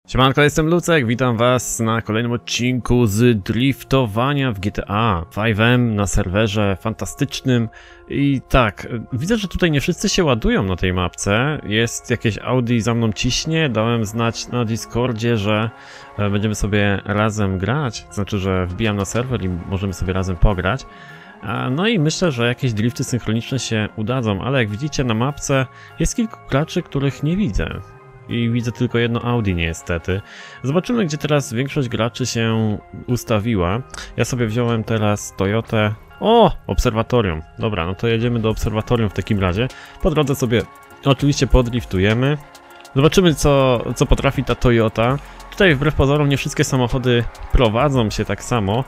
Siemanko, jestem Lucek, witam was na kolejnym odcinku z driftowania w GTA 5M na serwerze fantastycznym. I tak, widzę, że tutaj nie wszyscy się ładują na tej mapce. Jest jakieś Audi za mną ciśnie, dałem znać na Discordzie, że będziemy sobie razem grać. Znaczy, że wbijam na serwer i możemy sobie razem pograć. No i myślę, że jakieś drifty synchroniczne się udadzą, ale jak widzicie na mapce jest kilku graczy, których nie widzę. I widzę tylko jedno Audi niestety. Zobaczymy, gdzie teraz większość graczy się ustawiła. Ja sobie wziąłem teraz Toyotę. O! Obserwatorium. Dobra, no to jedziemy do obserwatorium w takim razie. Po drodze sobie oczywiście podriftujemy. Zobaczymy, co potrafi ta Toyota. Tutaj wbrew pozorom nie wszystkie samochody prowadzą się tak samo.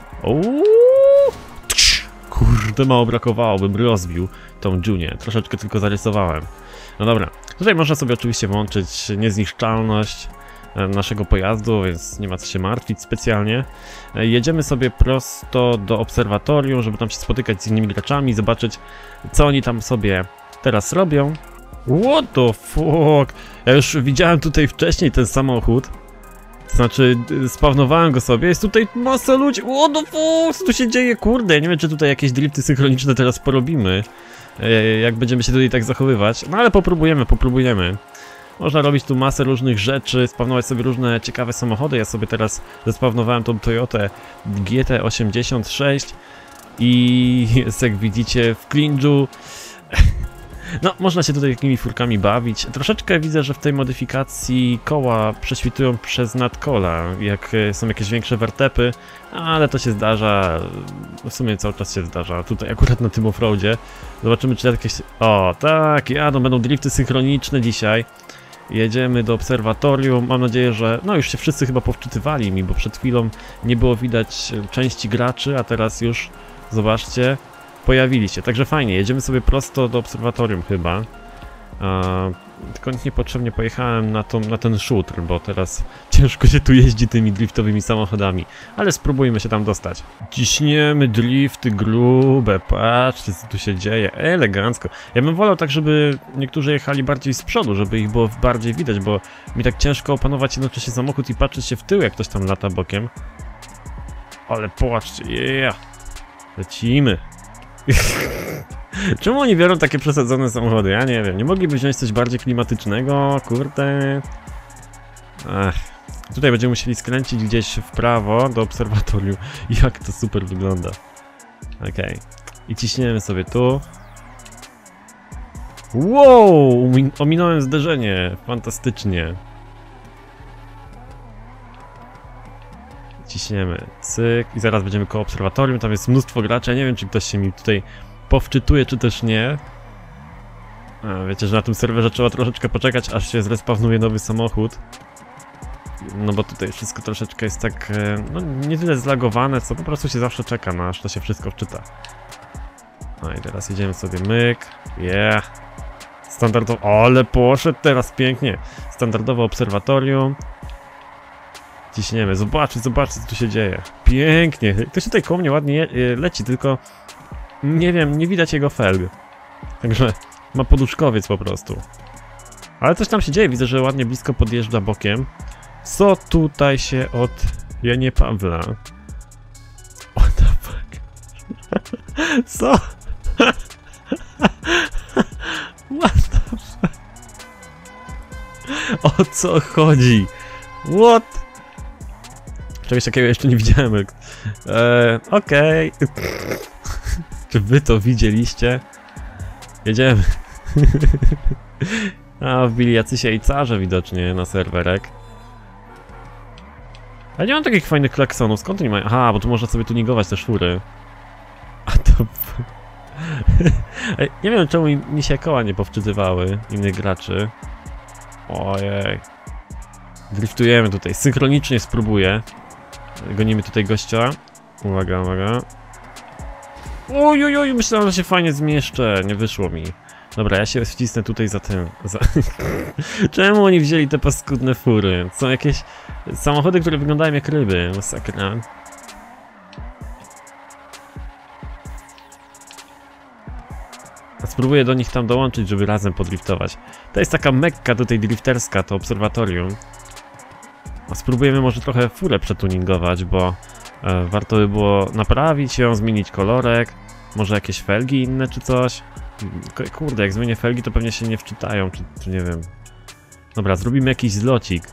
Kurde, mało brakowało, bym rozbił tą Junię. Troszeczkę tylko zarysowałem. No dobra, tutaj można sobie oczywiście włączyć niezniszczalność naszego pojazdu, więc nie ma co się martwić specjalnie. Jedziemy sobie prosto do obserwatorium, żeby tam się spotykać z innymi graczami, zobaczyć, co oni tam sobie teraz robią. What the fuck? Ja już widziałem tutaj wcześniej ten samochód. To znaczy, spawnowałem go sobie, jest tutaj masa ludzi. What the fuck? Co tu się dzieje? Kurde, nie wiem, czy tutaj jakieś drifty synchroniczne teraz porobimy. Jak będziemy się tutaj tak zachowywać. No ale popróbujemy. Można robić tu masę różnych rzeczy, spawnować sobie różne ciekawe samochody. Ja sobie teraz zespawnowałem tą Toyotę GT86 i jest, jak widzicie, w cringe'u. No, można się tutaj takimi furkami bawić. Troszeczkę widzę, że w tej modyfikacji koła prześwitują przez nadkola, jak są jakieś większe wertepy, ale to się zdarza, w sumie cały czas się zdarza, tutaj akurat na tym offroadzie. Zobaczymy, czy jakieś... O, tak, jadą, będą drifty synchroniczne dzisiaj. Jedziemy do obserwatorium, mam nadzieję, że... No, już się wszyscy chyba powczytywali mi, bo przed chwilą nie było widać części graczy, a teraz już, zobaczcie, pojawili się, także fajnie, jedziemy sobie prosto do obserwatorium chyba. Tylko niepotrzebnie pojechałem na ten shooter, bo teraz ciężko się tu jeździ tymi driftowymi samochodami, ale spróbujmy się tam dostać. Ciśniemy drifty grube, patrzcie, co tu się dzieje, elegancko. Ja bym wolał tak, żeby niektórzy jechali bardziej z przodu, żeby ich było bardziej widać, bo mi tak ciężko opanować jednocześnie samochód i patrzeć się w tył, jak ktoś tam lata bokiem. Ale patrzcie, lecimy. Czemu oni biorą takie przesadzone samochody? Ja nie wiem, nie mogliby wziąć coś bardziej klimatycznego, kurde. Ach. Tutaj będziemy musieli skręcić gdzieś w prawo do obserwatorium. Jak to super wygląda. Okej. I ciśniemy sobie tu. Wow! Ominąłem zderzenie. Fantastycznie. Ciśniemy, cyk, i zaraz będziemy koło obserwatorium, tam jest mnóstwo graczy, ja nie wiem, czy ktoś się mi tutaj powczytuje, czy też nie. Wiecie, że na tym serwerze trzeba troszeczkę poczekać, aż się zrespawnuje nowy samochód. No bo tutaj wszystko troszeczkę jest tak, no nie tyle zlagowane, co po prostu się zawsze czeka, no aż to się wszystko wczyta. No i teraz jedziemy sobie, myk, standardowo, ale poszedł teraz pięknie. Standardowe obserwatorium. Ciśniemy, zobaczcie, co tu się dzieje. Pięknie, ktoś tutaj koło mnie ładnie leci, tylko nie wiem, nie widać jego felg. Także ma poduszkowiec po prostu. Ale coś tam się dzieje, widzę, że ładnie blisko podjeżdża bokiem. Co tutaj się Janie Pawla? What the fuck? Co? What the fuck? O co chodzi? What? Czegoś takiego jeszcze nie widziałem. Okej. Czy wy to widzieliście? Jedziemy. A, wbili jacyś jajcarze widocznie na serwerek. Ale nie mam takich fajnych klaksonów, skąd oni mają? Aha, bo tu można sobie tuningować te szfury. A to... Nie wiem, czemu mi się koła nie powczytywały innych graczy. Ojej. Driftujemy tutaj, synchronicznie spróbuję. Gonimy tutaj gościa. Uwaga, uwaga. Oj, myślałem, że się fajnie zmieszczę. Nie wyszło mi. Dobra, ja się wcisnę tutaj za tym. Czemu oni wzięli te paskudne fury? Są jakieś samochody, które wyglądają jak ryby. Masakra. A spróbuję do nich tam dołączyć, żeby razem podriftować. To jest taka mekka tutaj drifterska, to obserwatorium. Spróbujemy może trochę furę przetuningować, bo warto by było naprawić ją, zmienić kolorek. Może jakieś felgi inne czy coś. Kurde, jak zmienię felgi, to pewnie się nie wczytają, czy nie wiem. Dobra, zrobimy jakiś zlocik.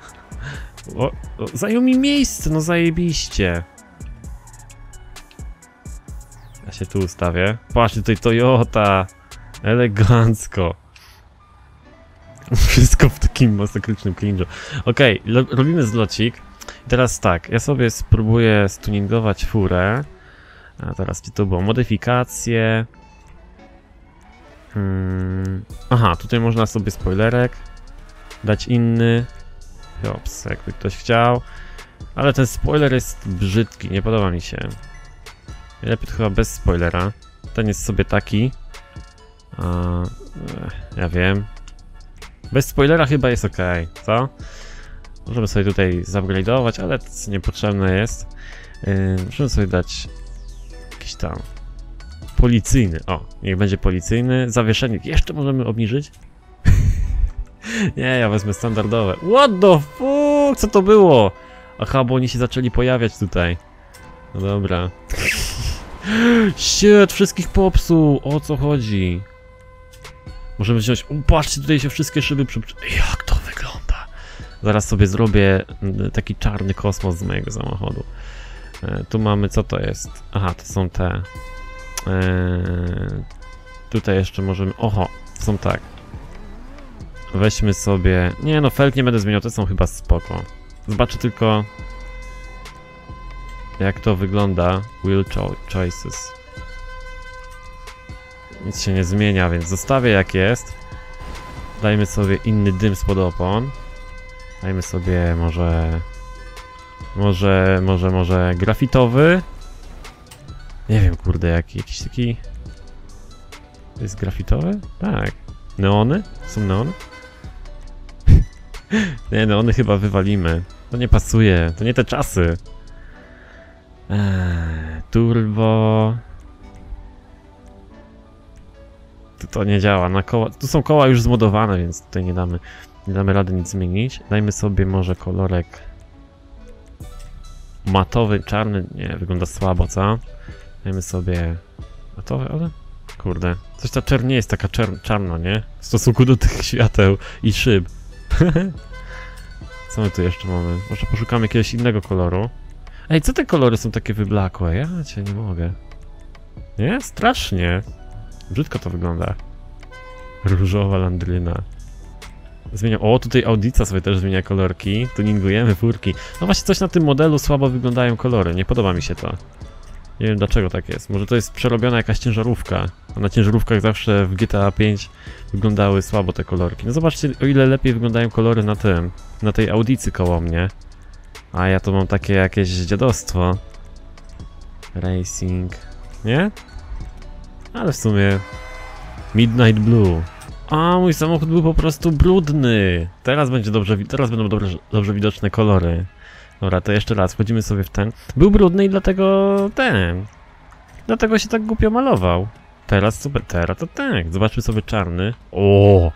Zajął mi miejsce, no zajebiście. Ja się tu ustawię. Patrz, tutaj Toyota. Elegancko. Wszystko w takim masakrycznym cringe'u. Okej, robimy zlocik. I teraz tak, ja sobie spróbuję stuningować furę. A teraz gdzie to było? Modyfikacje. Aha, tutaj można sobie spoilerek dać inny. Jops, jakby ktoś chciał. Ale ten spoiler jest brzydki, nie podoba mi się. Lepiej to chyba bez spoilera. Ten jest sobie taki. Ja wiem. Bez spoilera chyba jest ok, co? Możemy sobie tutaj zupgrade'ować, ale to niepotrzebne jest. Możemy sobie dać jakiś tam policyjny. O, niech będzie policyjny. Zawieszenie jeszcze możemy obniżyć. Nie, ja wezmę standardowe. What the fuck? Co to było? Aha, bo oni się zaczęli pojawiać tutaj. No dobra. Shit, wszystkich popsuł. O co chodzi? Możemy wziąć... Patrzcie, tutaj się wszystkie szyby Jak to wygląda? Zaraz sobie zrobię taki czarny kosmos z mojego samochodu. Tu mamy... Co to jest? Aha, to są te... Tutaj jeszcze możemy... Oho, są tak. Weźmy sobie... Nie no, felg nie będę zmieniał, te są chyba spoko. Zobaczę tylko... Jak to wygląda. Wheel choices. Nic się nie zmienia, więc zostawię jak jest. Dajmy sobie inny dym spod opon. Dajmy sobie może grafitowy. Nie wiem, kurde, jakiś taki... To jest grafitowy? Tak. Neony? Są neony? Nie, neony chyba wywalimy. To nie pasuje, to nie te czasy. Turbo... To nie działa, na koła... Tu są koła już zmodowane, więc tutaj nie damy rady nic zmienić. Dajmy sobie może kolorek... Matowy, czarny, nie, wygląda słabo, co? Dajmy sobie... Matowy, ale... Kurde, coś ta czerń nie jest taka czarna, nie? W stosunku do tych świateł i szyb. Co my tu jeszcze mamy? Może poszukamy jakiegoś innego koloru. Ej, co te kolory są takie wyblakłe? Ja cię nie mogę. Nie? Strasznie. Brzydko to wygląda. Różowa landryna. Zmienia... O, tutaj Audica sobie też zmienia kolorki. Tuningujemy furki. No właśnie coś na tym modelu słabo wyglądają kolory. Nie podoba mi się to. Nie wiem dlaczego tak jest. Może to jest przerobiona jakaś ciężarówka. A na ciężarówkach zawsze w GTA 5 wyglądały słabo te kolorki. No zobaczcie, o ile lepiej wyglądają kolory na tym. Na tej Audicy koło mnie. A ja to mam takie jakieś dziadostwo. Racing. Nie? Ale w sumie... Midnight Blue. A, mój samochód był po prostu brudny. Teraz będzie teraz będą dobrze widoczne kolory. Dobra, to jeszcze raz, wchodzimy sobie w ten. Był brudny i dlatego Dlatego się tak głupio malował. Teraz super, teraz to tak. Zobaczmy sobie czarny. O,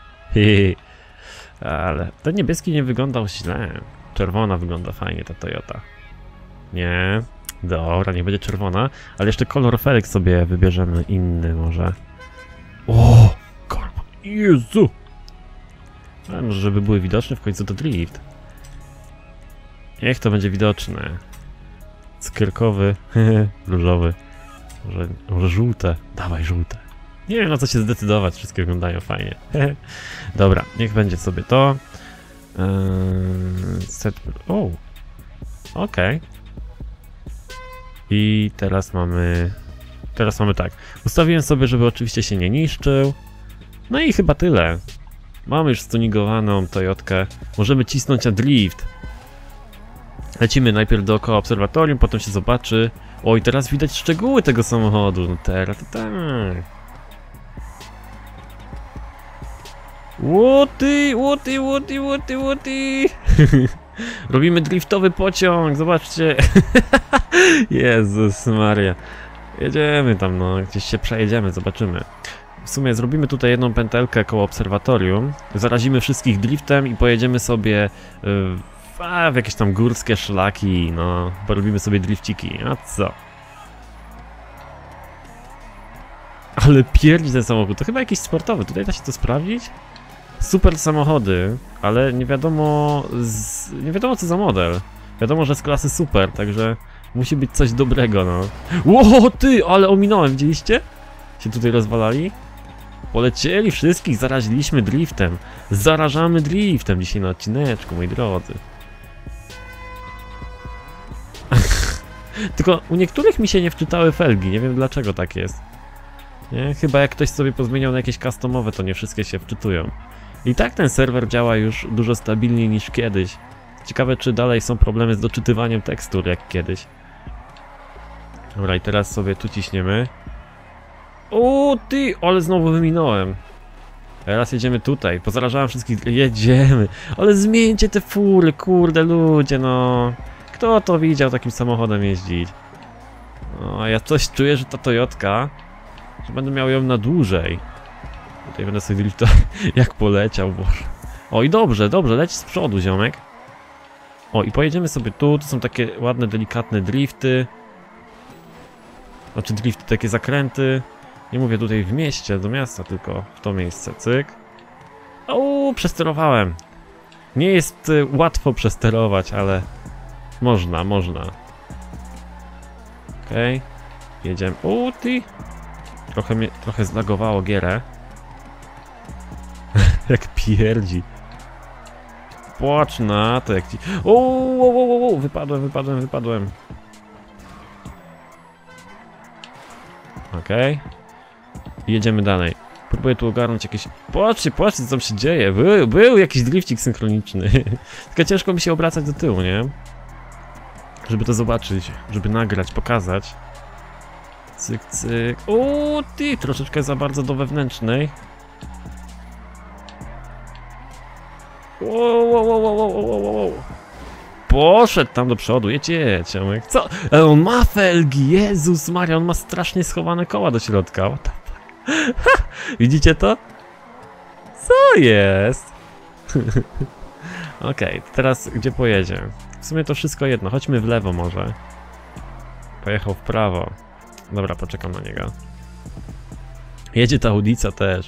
ale ten niebieski nie wyglądał źle. Czerwona wygląda fajnie ta Toyota. Nie. Dobra, nie będzie czerwona. Ale jeszcze kolor felek sobie wybierzemy inny może. O, karbon. Jezu. Ale może żeby były widoczne w końcu to drift. Niech to będzie widoczne. Cukierkowy, różowy. Może żółte. Dawaj żółte. Nie wiem na co się zdecydować, wszystkie wyglądają fajnie. Dobra, niech będzie sobie to. Set... O! Okej. I teraz mamy tak. Ustawiłem sobie, żeby oczywiście się nie niszczył. No i chyba tyle. Mamy już stunigowaną Toyotkę. Możemy cisnąć na drift. Lecimy najpierw dookoła obserwatorium, potem się zobaczy. Oj, teraz widać szczegóły tego samochodu. No teraz to tak. Łoty. Robimy driftowy pociąg, zobaczcie. Jezus Maria. Jedziemy tam, no, gdzieś się przejedziemy, zobaczymy. W sumie zrobimy tutaj jedną pętelkę koło obserwatorium. Zarazimy wszystkich driftem i pojedziemy sobie w jakieś tam górskie szlaki, no, porobimy sobie drifciki, a co? Ale pierdzi ten samochód, to chyba jakiś sportowy, tutaj da się to sprawdzić? Super samochody, ale nie wiadomo co za model. Wiadomo, że z klasy super, także musi być coś dobrego, no. Ło, ty, ale ominąłem, widzieliście? Się tutaj rozwalali? Polecieli wszystkich, zaraziliśmy driftem. Zarażamy driftem dzisiaj na odcineczku, moi drodzy. Tylko u niektórych mi się nie wczytały felgi, nie wiem dlaczego tak jest. Nie? Chyba jak ktoś sobie pozmieniał na jakieś customowe, to nie wszystkie się wczytują. I tak ten serwer działa już dużo stabilniej niż kiedyś. Ciekawe, czy dalej są problemy z doczytywaniem tekstur jak kiedyś. Dobra, i teraz sobie tu ciśniemy. O ty, ale znowu wyminąłem. Teraz jedziemy tutaj, pozarażałem wszystkich, jedziemy. Ale zmieńcie te fury, kurde ludzie, no. Kto to widział takim samochodem jeździć? No, ja coś czuję, że ta Toyotka, że będę miał ją na dłużej. Tutaj będę sobie driftował, jak poleciał, boże. O i dobrze, dobrze, leć z przodu, ziomek. O i pojedziemy sobie tu są takie ładne, delikatne drifty. Znaczy drifty, takie zakręty. Nie mówię tutaj w mieście, do miasta, tylko w to miejsce, cyk. O, przesterowałem. Nie jest łatwo przesterować, ale można. Okej, jedziemy. O, ty. Trochę zlagowało gierę. Jak pierdzi. Płacz na to, jak ci... O, wypadłem. Okej. Jedziemy dalej. Próbuję tu ogarnąć jakieś... Patrzcie, co tam się dzieje. Był jakiś drifcik synchroniczny. Tylko ciężko mi się obracać do tyłu, nie? Żeby to zobaczyć, żeby nagrać, pokazać. Cyk. O, ty, troszeczkę za bardzo do wewnętrznej. Wow. Poszedł tam do przodu, jedź, co? On ma felgi, Jezus Maria, on ma strasznie schowane koła do środka. What the fuck? Widzicie to? Co jest? Okej, teraz gdzie pojedzie? W sumie to wszystko jedno, chodźmy w lewo może. Pojechał w prawo. Dobra, poczekam na niego. Jedzie ta Audica też.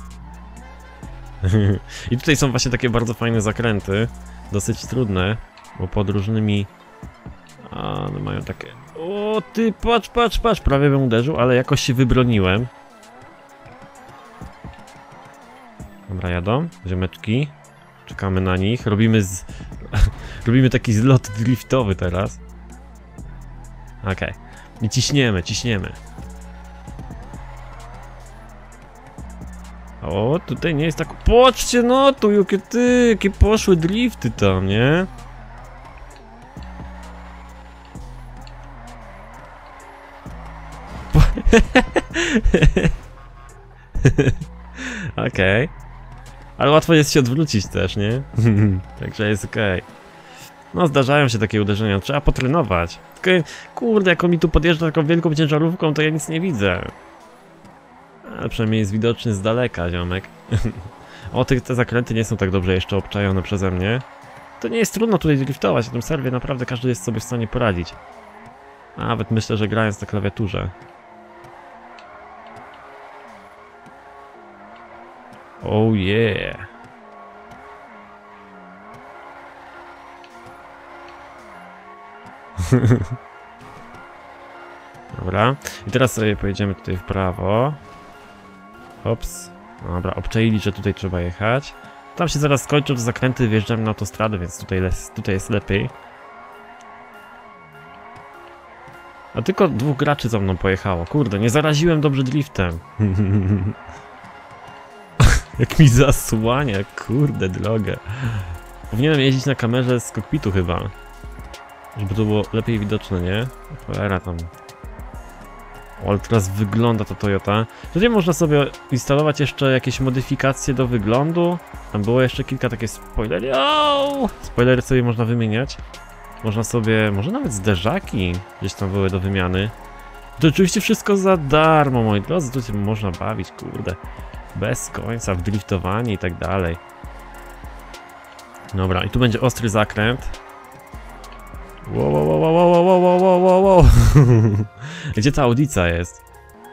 I tutaj są właśnie takie bardzo fajne zakręty. Dosyć trudne, bo pod różnymi... one mają takie... O ty, patrz, prawie bym uderzył, ale jakoś się wybroniłem. Dobra, jadą, ziomeczki. Czekamy na nich, robimy taki zlot driftowy teraz. Okej, i ciśniemy. O, tutaj nie jest tak... Patrzcie, no tu jakie poszły drifty tam, nie? Okej. Ale łatwo jest się odwrócić też, nie? Także jest okej. No, zdarzają się takie uderzenia, trzeba potrenować. Tylko, kurde, jak on mi tu podjeżdża taką wielką ciężarówką, to ja nic nie widzę. Ale przynajmniej jest widoczny z daleka, ziomek. O, te zakręty nie są tak dobrze jeszcze obczajone przeze mnie. To nie jest trudno tutaj driftować, na tym serwie naprawdę każdy jest sobie w stanie poradzić. Nawet myślę, że grając na klawiaturze. Oh yeah. Dobra, i teraz sobie pojedziemy tutaj w prawo. Ops. Dobra, obczaili, że tutaj trzeba jechać. Tam się zaraz skończą te zakręty, wjeżdżamy na autostradę, więc tutaj jest lepiej. A tylko 2 graczy za mną pojechało. Kurde, nie zaraziłem dobrze driftem. Jak mi zasłania, kurde, drogę. Powinienem jeździć na kamerze z kokpitu chyba. Żeby to było lepiej widoczne, nie? Cholera tam. O, ale teraz wygląda to Toyota. Tutaj można sobie instalować jeszcze jakieś modyfikacje do wyglądu. Tam było jeszcze kilka takie spoilery. Spoilery sobie można wymieniać. Można sobie, może nawet zderzaki gdzieś tam były do wymiany. To oczywiście wszystko za darmo, moi drodzy. Tu się można bawić, kurde. Bez końca, w driftowanie i tak dalej. Dobra, i tu będzie ostry zakręt. Wow, wow, wow, wow, wow, wow, wow, wow, wow. Gdzie ta audica jest?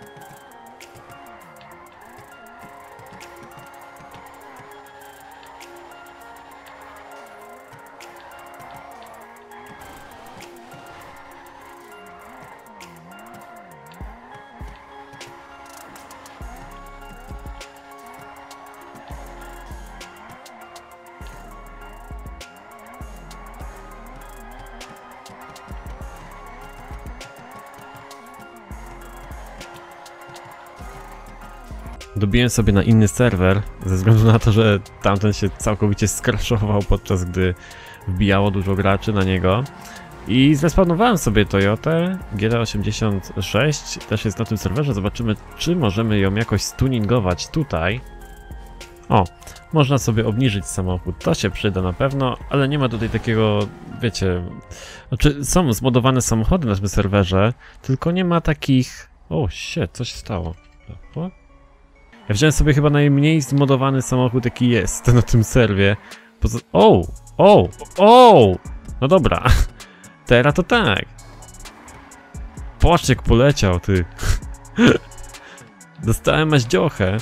Dobiłem sobie na inny serwer, ze względu na to, że tamten się całkowicie skraszował, podczas gdy wbijało dużo graczy na niego. I zrespawnowałem sobie Toyotę GT86, też jest na tym serwerze. Zobaczymy, czy możemy ją jakoś stuningować tutaj. O, można sobie obniżyć samochód, to się przyda na pewno, ale nie ma tutaj takiego, wiecie... Znaczy, są zmodowane samochody na tym serwerze, tylko nie ma takich... O, shit, coś stało. O? Ja wziąłem sobie chyba najmniej zmodowany samochód, jaki jest na tym serwie. O! O! O! No dobra. Teraz to tak. Patrz jak poleciał, ty. Dostałem maździochę.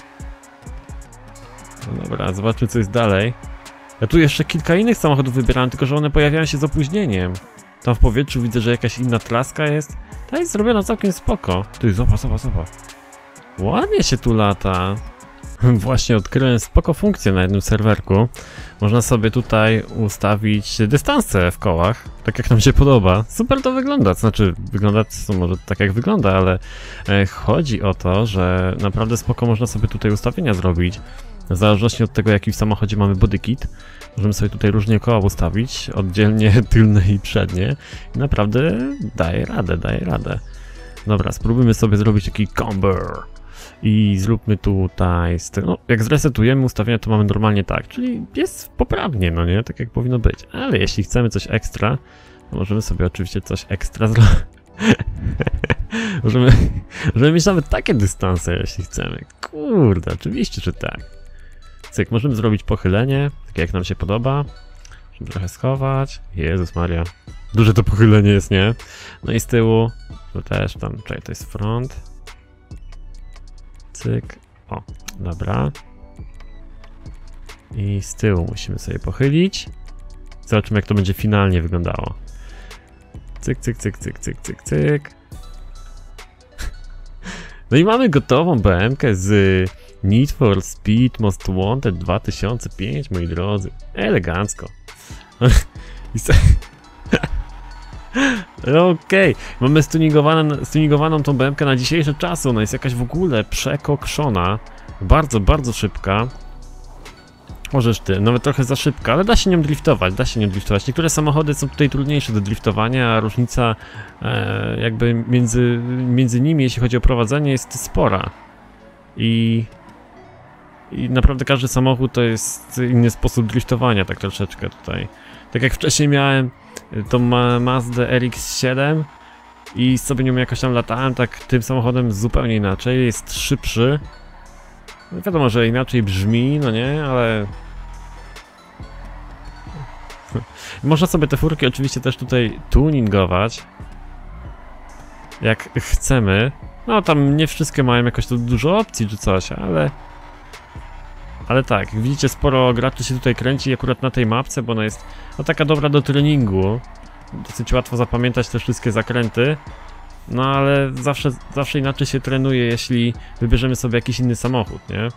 No dobra, zobaczmy co jest dalej. Ja tu jeszcze kilka innych samochodów wybierałem, tylko że one pojawiają się z opóźnieniem. Tam w powietrzu widzę, że jakaś inna traska jest. Ta jest zrobiona całkiem spoko. Ty, zobacz. Ładnie się tu lata. Właśnie odkryłem spoko funkcję na jednym serwerku. Można sobie tutaj ustawić dystanse w kołach, tak jak nam się podoba. Super to wygląda, to znaczy wygląda to może tak jak wygląda, ale chodzi o to, że naprawdę spoko można sobie tutaj ustawienia zrobić. W zależności od tego, jaki w samochodzie mamy bodykit, możemy sobie tutaj różnie koła ustawić, oddzielnie tylne i przednie. I naprawdę daje radę. Dobra, spróbujmy sobie zrobić taki comber. I zróbmy tutaj, no jak zresetujemy ustawienia, to mamy normalnie tak, czyli jest poprawnie, no nie, tak jak powinno być, ale jeśli chcemy coś ekstra, to możemy sobie oczywiście coś ekstra zrobić. możemy mieć nawet takie dystanse, jeśli chcemy, kurde, oczywiście, że tak. Cyk, możemy zrobić pochylenie, takie jak nam się podoba, możemy trochę schować, Jezus Maria, duże to pochylenie jest, nie? No i z tyłu, to też tam, czekaj, to jest front. Cyk. O, dobra. I z tyłu musimy sobie pochylić. Zobaczymy jak to będzie finalnie wyglądało. Cyk. No i mamy gotową BM-kę z Need for Speed Most Wanted 2005, moi drodzy. Elegancko. Okej, mamy stuningowaną tą BM-kę na dzisiejsze czasy. Ona jest jakaś w ogóle przekokszona. Bardzo szybka. Możesz ty, nawet trochę za szybka, ale da się nią driftować, Niektóre samochody są tutaj trudniejsze do driftowania, a różnica jakby między nimi, jeśli chodzi o prowadzenie, jest spora. I naprawdę każdy samochód to jest inny sposób driftowania, tak troszeczkę tutaj. Tak jak wcześniej miałem tą Mazdę RX-7 i sobie nią jakoś tam latałem, tak tym samochodem zupełnie inaczej, jest szybszy. No wiadomo, że inaczej brzmi, no nie, ale... Można sobie te furki oczywiście też tutaj tuningować, jak chcemy. No tam nie wszystkie mają jakoś tu dużo opcji czy coś, ale tak, jak widzicie, sporo graczy się tutaj kręci akurat na tej mapce, bo ona jest no taka dobra do treningu. Dosyć łatwo zapamiętać te wszystkie zakręty. No ale zawsze inaczej się trenuje, jeśli wybierzemy sobie jakiś inny samochód, nie?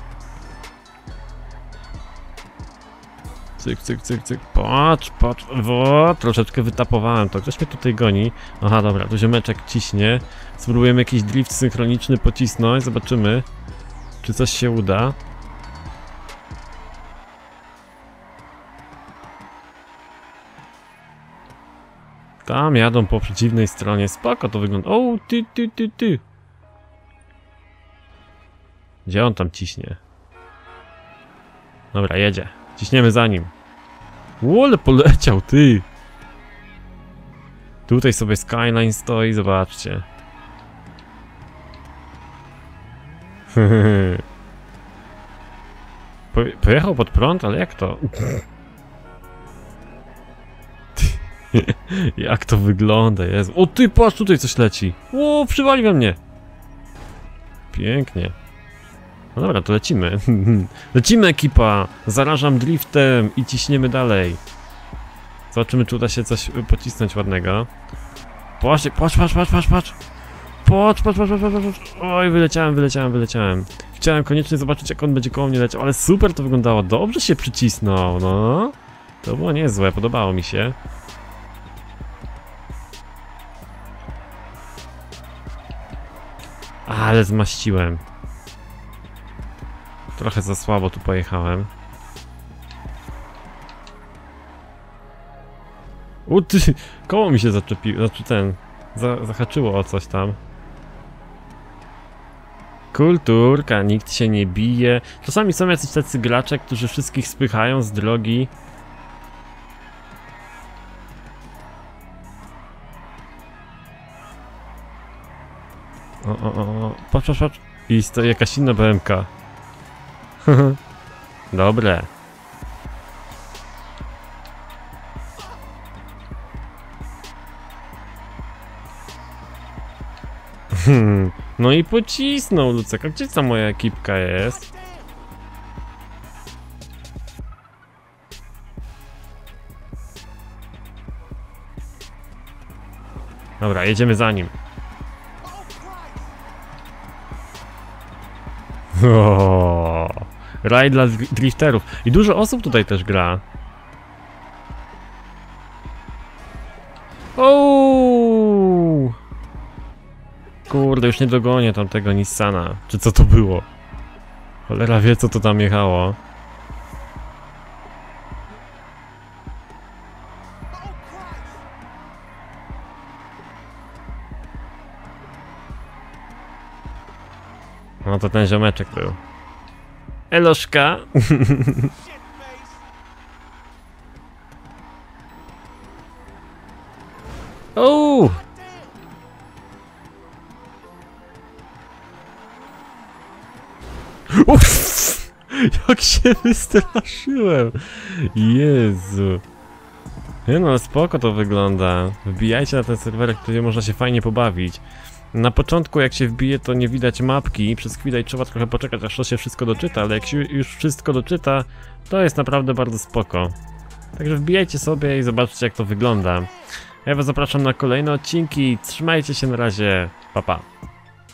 Cyk. Patrz. O, troszeczkę wytapowałem to. Ktoś mnie tutaj goni. Aha, dobra, tu ziomeczek ciśnie. Spróbujemy jakiś drift synchroniczny pocisnąć. Zobaczymy, czy coś się uda. Tam jadą po przeciwnej stronie. Spoko to wygląda. O, ty. Gdzie on tam ciśnie? Dobra, jedzie. Ciśniemy za nim. Ole, poleciał, ty. Tutaj sobie Skyline stoi, zobaczcie. Pojechał pod prąd, ale jak to? Jak to wygląda, Jezu. O ty, patrz, tutaj coś leci. O, przywali we mnie. Pięknie. No dobra, to lecimy. Lecimy, ekipa. Zarażam driftem i ciśniemy dalej. Zobaczymy, czy uda się coś pocisnąć ładnego. Patrz, patrz, patrz, patrz, patrz, patrz. Patrz, patrz, patrz, patrz, patrz. Oj, wyleciałem. Chciałem koniecznie zobaczyć, jak on będzie koło mnie leciał, ale super to wyglądało. Dobrze się przycisnął, no. To było niezłe, podobało mi się. Ale zmaściłem. Trochę za słabo tu pojechałem. Ty, koło mi się zaczepiło, znaczy zahaczyło o coś tam. Kulturka, nikt się nie bije. Czasami są jacyś tacy gracze, którzy wszystkich spychają z drogi. Patrz, patrz, patrz. I stoi jakaś inna BMK. Dobre. No i pocisnął Lucek. A gdzie ta moja ekipka jest? Dobra, jedziemy za nim. Raj dla drifterów. I dużo osób tutaj też gra. Kurde, już nie dogonię tamtego Nissana. Czy co to było? Cholera wie, co to tam jechało. No to ten ziomeczek był. Eloszka. O! Uff, jak się wystraszyłem. Jezu. Nie no, spoko to wygląda. Wbijajcie na ten serwerek, gdzie można się fajnie pobawić. Na początku jak się wbije, to nie widać mapki, przez chwilę i trzeba trochę poczekać, aż to się wszystko doczyta, ale jak się już wszystko doczyta, to jest naprawdę bardzo spoko. Także wbijajcie sobie i zobaczcie, jak to wygląda. Ja was zapraszam na kolejne odcinki, trzymajcie się, na razie, pa pa.